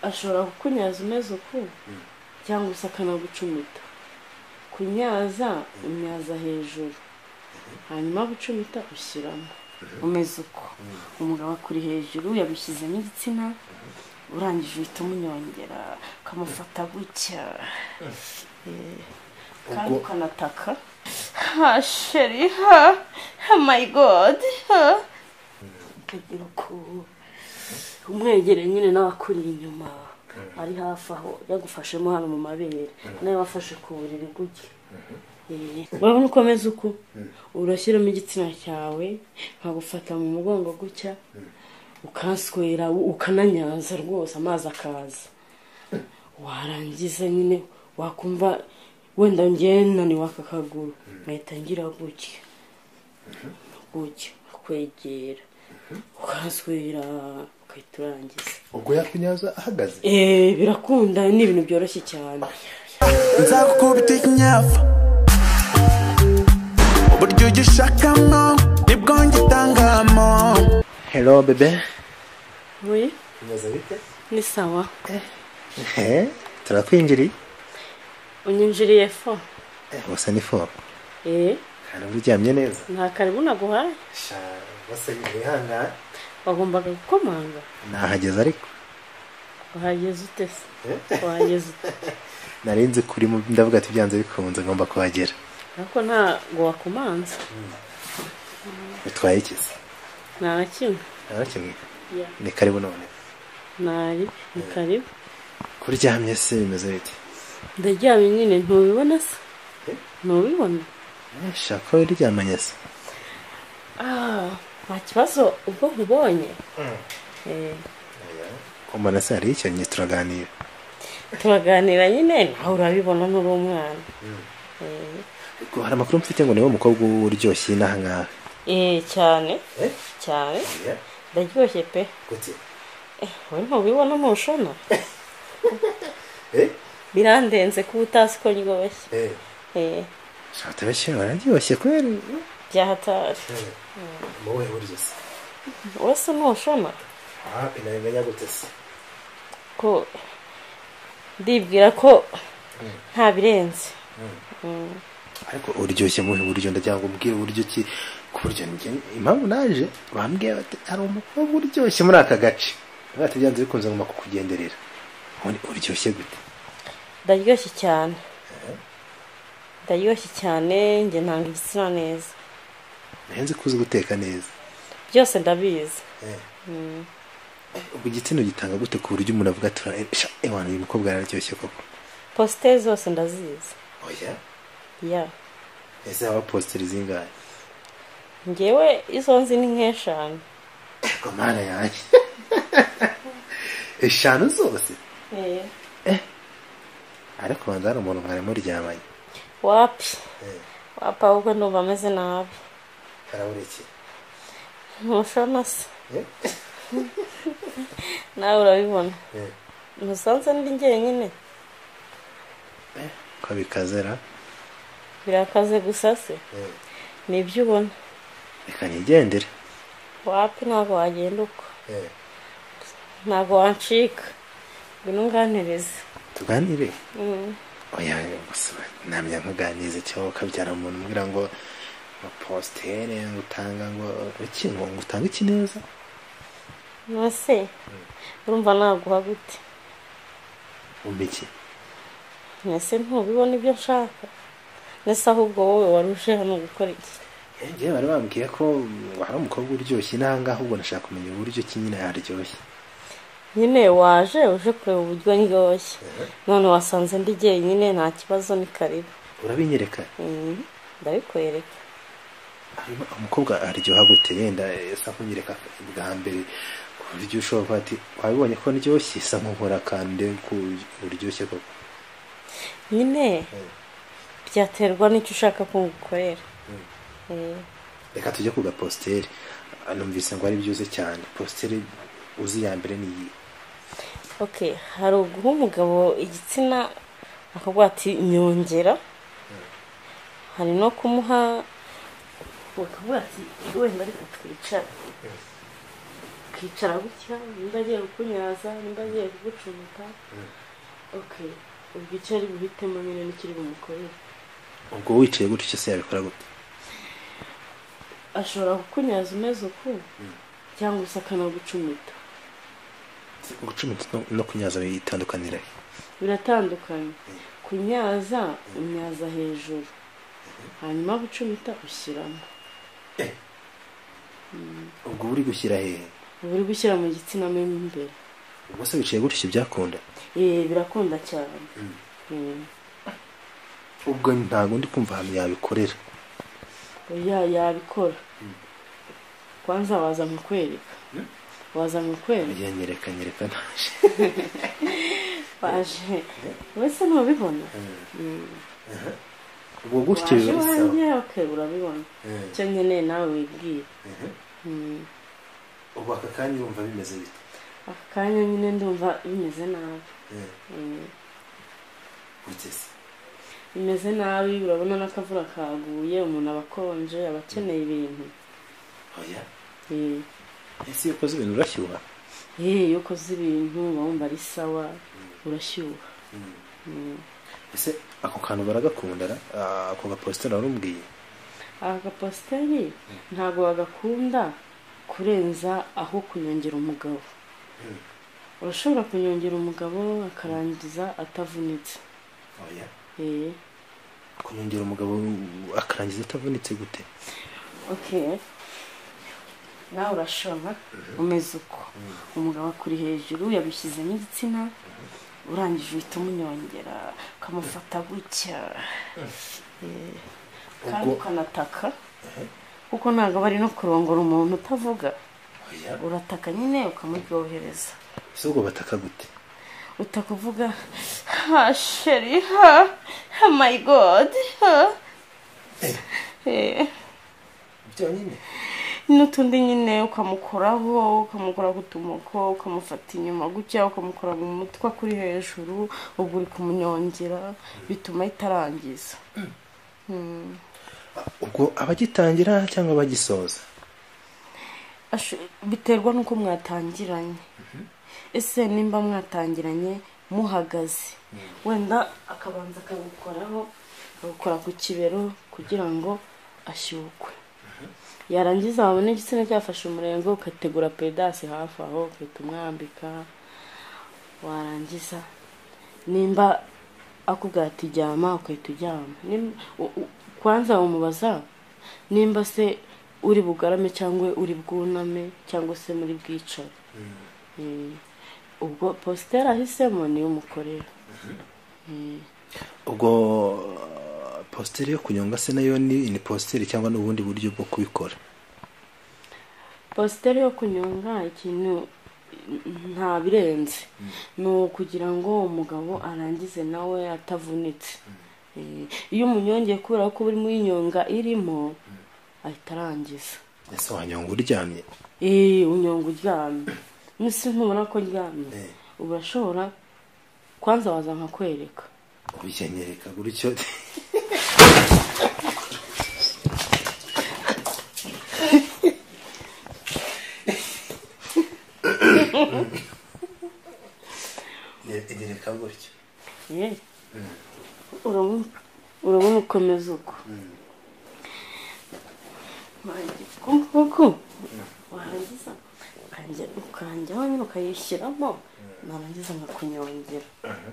ashobora kukunyaza umeze uku cyangwa se akanagucumita. Kunyaza unyaza hejuru hanyuma gucumita ushyiramo umeze uko. Umugabo akuri hejuru yabishyizemo igitsina urangije uhita umunyongera ukamufata gutya kandi ukanataka ha sheri ha my god ha kugira ko umwegere nyine n'abakuri inyuma ari hafi aho yagufashemo hano mu mabere nawe wafashe ku buriri gutya. Urabona ukomeza uko urashyiramo igitsina cyawe nkagufata mu mugongo gutya ukanswera ukananyaza rwose amazi akaza. Warangiza nyine wakumva wenda ngenaniwe aka kaguru nkahita ngira gutya kwegera ukanswera ukahita urangiza. Ubwo yakunyaza ahagaze? Birakunda, ni ibintu byoroshye cyane. Nzakubita ikinyafu uburyo ugishakamo nibwo ngitangamo. Hello bebe. Oui. Umeze bite? Ni sawa. Turakwinjiriye? Unyinjiriye fo? Wasa ni fo? Hari uryamye neza? Nta karibu naguhaye? Sha, wasa yihanga. Wagombaga gukomanga? Nahageze ariko. Wahageze ute se? Wahageze ute? Narinzi kuri mu ndavuga ati byanze bikunze ngomba kuhagera. Ariko ntago wakomanza. Bitwaye iki se? Nta kimwe. Nta kimwe? Ni karibu none. Ni karibu. Kuryamye se bimeze bite? Ndaryamye nyine ntubibona se? Ntubibona? Shaka uryamanye se? Nta kibazo ubwo nkubonye. Umbona se hari icyo nyine turaganira? Turaganira nyine nawe urabibona n'uri umwana. Hari amakuru mfite ngo niwe mukobwa uryoshye inaha ngaha. Cyane. Cyane. Ndaryoshye pe. Gute? Wowe ntubibona ntushona? Birandenze kuba utazi ko ndyoshye. Shaka bashye bararyoshye kweri. Byahatari. Wowe uryo se? Wese ntushona? Pinamenya gute se? Ko ndibwira ko nta birenze. Ariko uryoshye mu buryo ndajyanga umbwira uburyo ki kuryo njye impamvu naje bambwiye bati ari umukobwa uryoshye muri aka gace. Bati byanze bikunze ngoma kukugenderera. Uryoshye gute? Ndaryoshye cyane. Ndaryoshye cyane nge ntanga igitsina neza. Nzi kuzi guteka neza. Byose ndabizi. Ubwo igitsina gitanga gute ku buryo umuntu avuga tura ewana uyu mukobwa araryoshye koko? Postel zose ndazizi. Oya? Ya. Ese aba postel zingahe? Ngewe izo nzi ni nk'eshanu. Komana yanjye. Eshanu zose? Ariko bandara umuntu mwari muryamanye. Wapi? Wapa ahubwo ndumva ameze nabi. Karabureki? Ntushona se? Nawe urabibona. Ntusanze ndi njyenyine? Ko bikazera? Birakaze gusa se? Nibyo ubona. Reka nigendere. Wapi ntabwo wagenda uko. Ntabwo wancika. Ngwino unganirize. Tuganire? Oya gusa namya nkuganize cyo kabyara umuntu mbwira ngo postere ngutanga ngo ukingo ngutanga iki neza? Nose. Urumva naguha gute? Umbiki? Nese ntubibona ibyo nshaka. Nese ahubwo wowe waruje hano gukora iki? Ngiye bari bambwiye ko hari umukobwa uryoshye nanga ahubwo nashaka kumenya uburyo ki nyine yaryoshye. Nyine waje uje kureba uburyo ndyoshye. None wasanze ndi jyenyine nta kibazo ni karibu. Urabinyereka? Ndabikwereka. Umukobwa aryoha gute yenda esa kunyereka bwa mbere ku buryo ushobora ati wabibonye ko ndyoshye isa nk'ukora kandi ku uryoshye koko. Nyine byaterwa n'icyo ushaka ko ngukorera. Reka tujye ku gaposteri. Numvise ngo ari byuze cyane. Posteri uzi ya mbere ni Okay, hari uguha umugabo igitsina akavuga ati nyongera. Hari no kumuha bakavuga ati wenda ariko twicara. ukicara gutya nimba agiye kukunyaza nimba agiye kugucumita okay ubwo icyo ari buhitemo nyine n'ikiri bumukorere. ubwo wicaye gutyo se yabikora gute? ashobora kukunyaza umeze uku cyangwa se akanagucumita. gucumita no kunyaza bitandukanira? biratandukanye. kunyaza unyaza hejuru hanyuma gucumita ushyiramo. ubwo uri gushyira hehe? uri gushyira mu gitsina mo imbere. ubwo se wicaye gutyo byakunda? birakunda cyane. ubwo ntabwo ndi kumva ahantu yabikorera. yabikora. kwanza waza nkakwereka. nyereka naje. waje wese ntubibona. ubwo gutyo biba bisaba. okay urabibona. icyo nkeneye nawe wibwire. ubu aka kanya wumva bimeze bite? aka kanya nyine ndumva bimeze nabi. gutese bimeze nabi. urabona n'akavura kaguye umuntu aba akonje aba akeneye ibintu. oya ese iyo ukoze ibintu urashyuha? iyo ukoze ibintu uba wumva ari sawa urashyuha. ese ako kantu baragakunda ako gapositeri warumbwiye? aka gapositeri ntabwo bagakunda kurenza aho kunyongera umugabo. urashobora kunyongera umugabo akarangiza atavunitse. oya kunyongera umugabo akarangiza atavunitse gute? okay nawe urashobora umeze uko umugabo akuri hejuru yabishyizemo igitsina urangije uhita umunyongera ukamufata gutya kandi ukanataka kuko ntabwo bari no kurongora umuntu utavuga. urataka nyine ukamuryohereza. ese ubwo bataka gute? utakuvuga sheri my god byonyine n'utundi nyine ukamukoraho ukamukora ku tumoko ukamufata inyuma gutya ukamukora mu mutwe kuri hejuru ubwo uri kumunyongera bituma itarangiza. ubwo abagitangira cyangwa abagisoza? biterwa n'uko mwatangiranye. ese nimba mwatangiranye muhagaze wenda akabanza akagukoraho akagukora ku kibero kugira ngo ashyukwe. yarangiza wabona igitsina cyafashe umurengo ukategura pedasi hafi aho ukahita umwambika. warangiza nimba akubwira ati jyama ukahita ujyama. kwanza umubaza nimba se uri bugarame cyangwa uri bwuname cyangwa se muri bwicare. ubwo positeri ahisemo niyo umukorera. ubwo positeri yo kunyonga se nayo ni positeri cyangwa n'ubundi buryo bwo kubikora? positeri yo kunyonga ikintu nta birenze ni ukugira ngo umugabo arangize nawe atavunitse. iyo umunyongeye kubera ko uri muri nyonga irimo ahita arangiza. ese wanyonga uryamye? unyonga uryamye. nisi ntubona ko ryamye urashobora kwanza waza nkakwereka. ubinyereka gutyo nyereka gutyo. urabona ukomeza uko kuko warangiza ukanjyaho nyine ukayishyiramo narangiza nkakunyongera.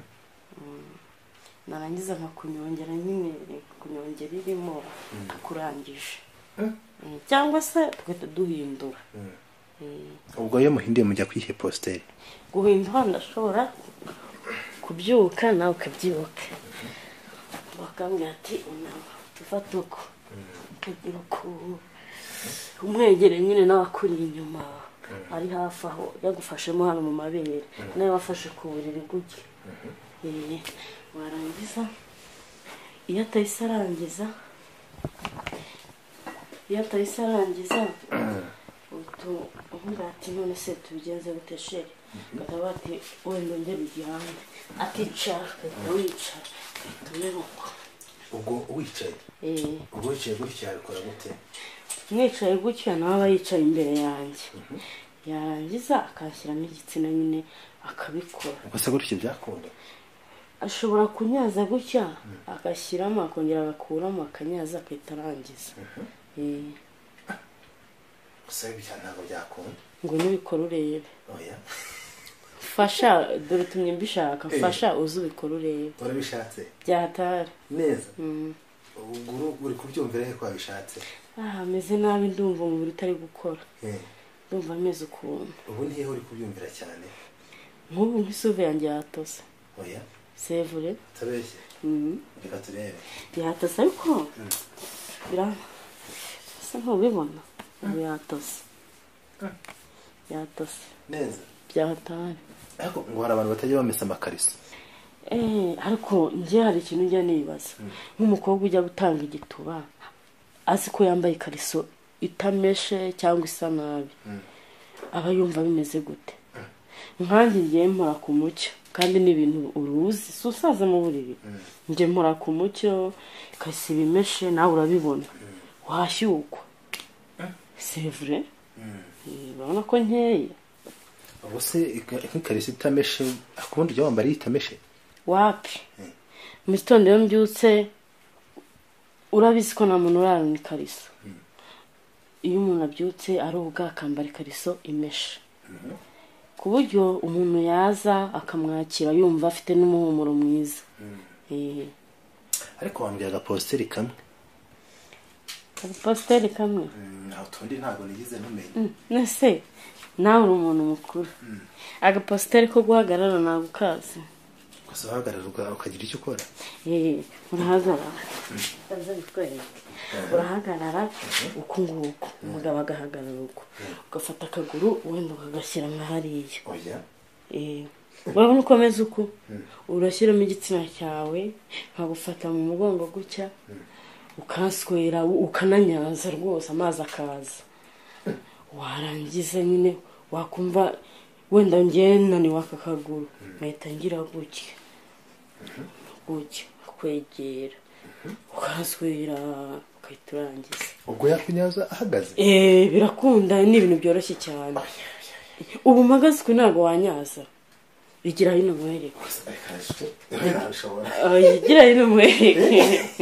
narangiza nkakunyongera nyine kunyongera irimo akurangije cyangwa se tugahita duhindura. ubwo iyo muhinduye mujya kwihe positeri? guhindura ndashobora kubyuka nawe ukabyibuka bakambwira ati tufate uko kugira uko umwegere nyine nawe akuriye inyuma ari hafi aho yagufashemo hano mu mabere nawe wafashe ku buriri gutya. warangiza iyo atahise arangiza uvuga ati none se tubigenze gute sheri? bakaba bati wenda ngera igihande aticara wicara tumeruko. ubwo wicaye gutya yabikora gute? mwicaye gutya nawe aba yicaye imbere yanjye yarangiza akashyiramo igitsina nyine akabikora. gusa gutyo byakunda Ashobora kunyaza gutya agashyiramo akongera agakuramo akanyaza akahita arangiza. gusa ibyo ntabwo byakunda Ngo nibikora urebe. oya Fasha dore tumye mbishaka fasha uzi ubikora urebe. urabishatse Byatari. neza ubwo uri kubyumvira he kwa bishatse Ameze nabi ndumva umubiri utari gukora. Ndumva ameze ukuntu. ubu nihe uri kubyumvira cyane Nk'ubu nk'isuve yanjye yatose. oya C'est vrai? tabeshye reka turebe Yatose ariko bisa nk'ubibona. Yatose. Yatose. neza Byatari. ariko ngo hari abantu batajya bamesa amakariso Ariko njye hari ikintu njya nibaza. Nk'umukobwa ujya gutanga igituba azi ko yambaye ikariso itameshe cyangwa isa nabi. Aba yumva bimeze gute? Nkanjye ngiye mpora ku mucyo kandi ni ibintu uruzi si usaza mu buriri. Njye mpora ku mucyo ikariso ibimeshe nawe urabibona washyukwa. C'est vrai? Urabona ko nkeye. ubu se nk'ikariso itameshe akundi ujya wambara itameshe Wapi? Mu gitondo iyo mbyutse urabizi ko nta muntu urarana ikariso. Iyo umuntu abyutse ari ubwa akambara ikariso imeshe. Ku buryo umuntu yaza akamwakira yumva afite n'umuhumuro mwiza. ariko wambwira agaposteri kamwe Agaposteri kamwe? ntaho tundi ntabwo nigize ntumenye Nese nawe uri umuntu mukuru. Agaposteri ko guhagarara ntabwo ukazi. gusa uhagarara ukagira icyo ukora Urahagarara. Urahagarara uku nguku umugabo agahagarara uko ugafata akaguru wenda ukagashyira nka hariya. oya Urabona uko ameze uku urashyiramo igitsina cyawe nkagufata mu mugongo gutya ukanswera ukananyaza rwose amazi akaza. Warangiza nyine wakumva wenda ngiye naniwe aka kaguru mpita ngira gutya kwegera ukanswera ukahita urangiza. ubwo yakunyaza ahagaze Birakunda ni ibintu byoroshye cyane. Ubu mpagaze uku ntabwo wanyaza. Igira hino mwereke. Igira hino mwereke.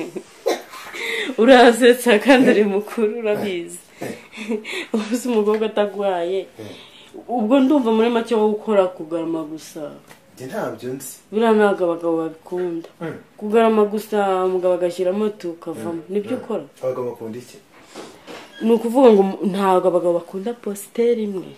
Urasetsa kandi uri mukuru urabizi. Ubuze umukobwa atagwaye. Ubwo ndumva muri make wo gukora kugarama gusa. ntabyo nzi Biriya ntabwo abagabo babikunda. Kugarama gusa umugabo agashyiramo tukavamo. Nibyo ukora? abagabo bakunda iki? Ni ukuvuga ngo ntabwo abagabo bakunda posteri imwe.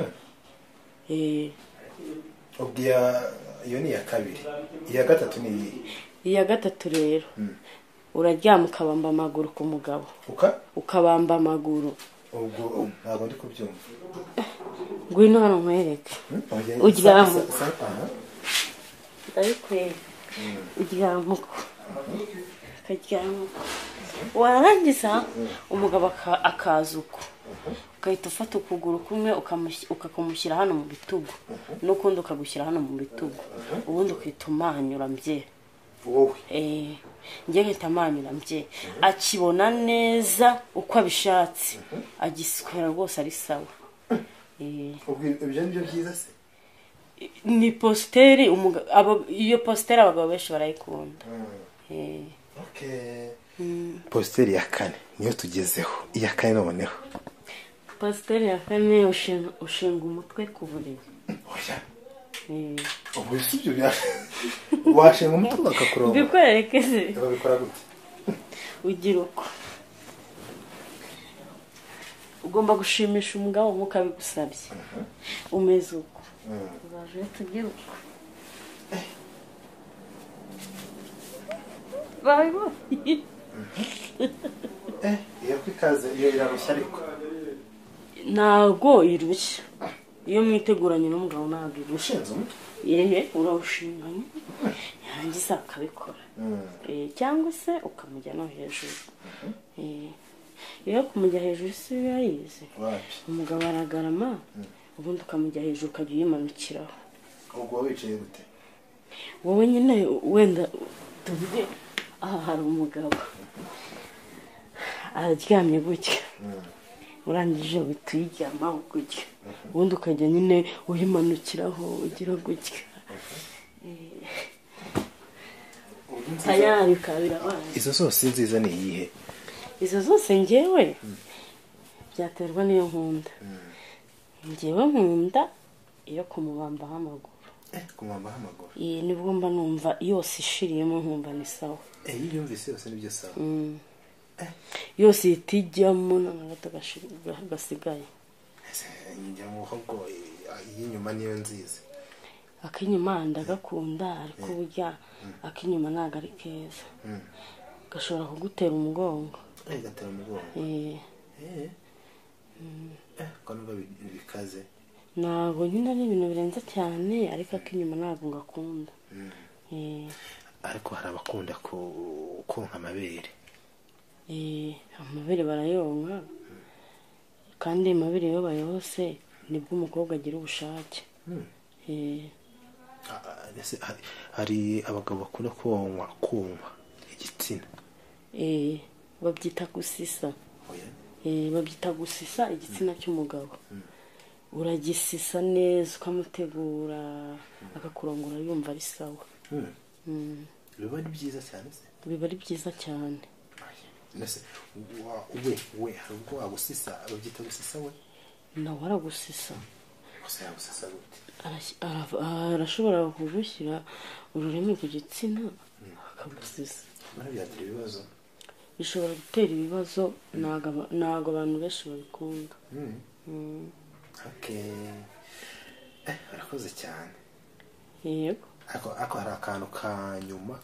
ubwo iyo ni iya kabiri iya gatatu ni iyi Iya gatatu rero uraryama ukabamba amaguru ku mugabo ukabamba amaguru. ubwo ntabwo ndi kubyumva. Ngwino hano nkwereke. Uryama ndabikwereka. Uryama uko akaryama uko warangiza umugabo akaza uko ugahita ufata ukuguru kumwe ukakumushyira hano mu bitugu n'ukundi ukagushyira hano mu bitugu ubundi ukahita umanyura mbye. wowe njye nkahita amanyura mbye akibona neza uko abishatse agiswera rwose ari sawa. ibyo ni byo byiza se? Ni posteri iyo posteri abagabo benshi barayikunda. posteri ya kane niyo tugezeho. iya kane noneho posteri ya kane ushinga umutwe ku buriri. ubu si byo washinga umutwe bakakuronga. Mbikwereke se? babikora gute? Ugira uko ugomba gushimisha umugabo nk'uko abigusabye. Umeze uko uzaje tugira uko iyo kwikaze iyo irarushya ariko ntabwo irushya. Iyo mwiteguranye n'umugabo ntabwo irushya. Urawushinganye yarangiza akabikora cyangwa se ukamujya no hejuru. Iyo kumujya hejuru si biba yize umugabo aragarama ubundi ukamujya hejuru ukajya uyimanukiraho. ubwo wicaye gute? Wowe nyine wenda tuvuge aha hari umugabo araryamye gutya urangije uhita uyiryamaho gutya ubundi ukajya nyine uyimanukiraho ugira gutya tayari kabirabaye. izo zose nziza ni iyihe? Izo zose njyewe byaterwa n'iyo nkunda. Njyewe nkunda iyo kumubambaho amaguru. Kumubambaho amaguru? Nibwo mba numva yose ishiriyemo nkumva ni sawa. Iyo yumvise yose nibyo sawa. Yose itijyamo n'agato gasigaye. Njyamo ahubwo iyinyuma niyo nziza. Akinyuma ndagakunda ariko burya akinyuma ntago ari keza. Gashobora kugutera umugongo. Gatera umugongo? Kanumva bikaze. Ntabwo nyine ari ibintu birenze cyane ariko akinyuma ntabwo ngakunda. Ariko hari abakunda konka amabere. Amabere barayonka kandi amabere iyo bayose nibwo umukobwa agira ubushake. Hari abagabo bakunda konka igitsina. Babyita gusisa. Babyita gusisa igitsina cy'umugabo. Uragisisa neza ukamutegura akakurongora yumva ari sawa. Biba ari byiza cyane se? Biba ari byiza cyane. Nase we hari ubwo wagusisa babyita gusisa we? Nawe aragusisa. Gusa yagusisa gute? Arashobora kugushyira ururimi ku gitsina akagusisa. Byagira ibibazo? Bishobora gutera ibibazo ntago abantu benshi babikunda. Arakoze cyane. Yego. Ako hari akantu kanyuma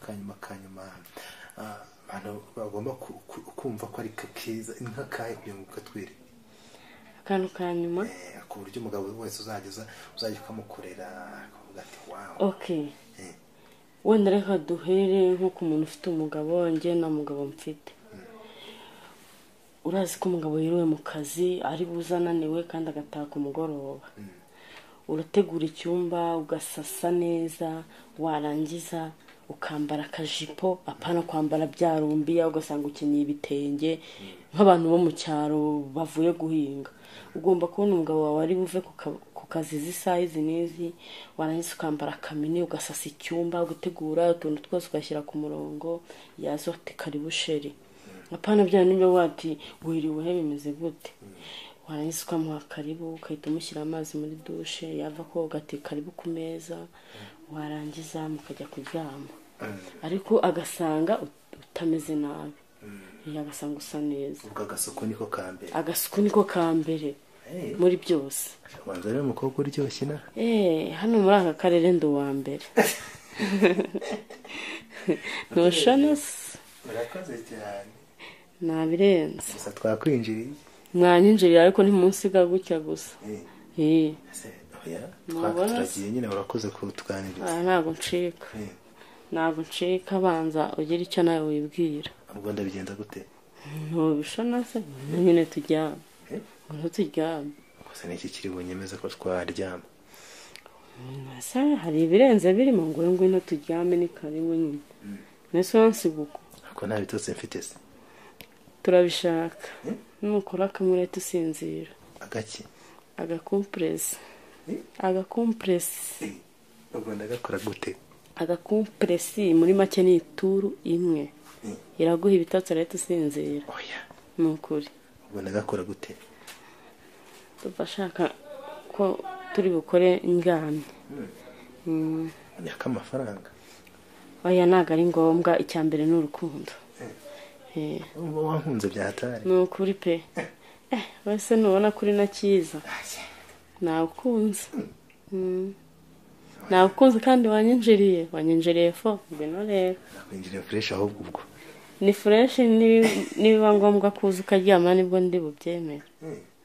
abantu bagomba kumva ko ari keza nk'akahe kugira ngo katwire. Akantu kanyuma? Ku buryo umugabo wese uzajya ukamukorera akavuga ati wow. Okay. Wenda reka duhere nko ku muntu ufite umugabo, njye nta mugabo mfite. Urazi ko umugabo yiriwe mu kazi ari buzananiwe kandi agataha ku mugoroba. Urategura icyumba ugasasa neza, warangiza ukambara akajipo apana kwambara byarumbiya ugasanga ukenyeye ibitenge nk'abantu bo mu cyaro bavuye guhinga. Ugomba kubona umugabo wawe ari buve ku kazi z'isaha izi n'izi, warangiza ukambara akamini ugasasa icyumba ugategura utuntu twose ugashyira ku murongo, yazo ati karibu sheri. Apana bya nibyo wati wiriwe he bimeze gute. Warangiza ukamuha karibu ukahita umushyira amazi muri dushe, yava koga ati karibu ku meza, warangiza mukajya kuryama. Ariko agasanga utameze nabi. Agasanga usa neza. Ubwo agasuku niko kambere. Agasuku niko kambere muri byose. Wanza rero umukobwa uryoshye na? Hano muri aka karere ndi uwa mbere. Ntushana se? Urakoze cyane. Nabirenze. Gusa twakwinjiriye. Mwanyinjiriye ariko ntimunsiga gutya gusa. Turagiye nyine urakoze kutuganiriza. Ntabwo ncika. Ntabwo ncika banza ugira icyo nawe wibwira. Ubwo ndabigenda gute? Ntubishona se nyine turyama. Turyama. Gusa niki kiri bunyemeza ko twaryama? Hari ibirenze birimo ngo ngwino turyame ni karibu nyine. Nese wansiguko. Ako nta bitotse mfite se. Turabishaka. Nukora kamure tusinzira. Agaki? Agakompress. Agakompress. Ubwo ndagakora gute? Agakompress muri make ni ituru imwe. Iraguha ibitotsi rero tusinzira. Oya. Nukuri. Ubwo ndagakora gute? Tubashaka ko turi bukore ingamye. Nyaka amafaranga. Oya ntago ari ngombwa, icyambere n'urukundo. Wankunze byahatari. Nukuri pe. Wese nubona kuri na cyiza. Nawukunze. Nawukunze kandi wanyinjiriye fo bino rero. Nakwinjiriye fresh ahubwo ubwo. Ni fresh nibiba ngombwa kuza ukaryama nibwo ndi bubyemera.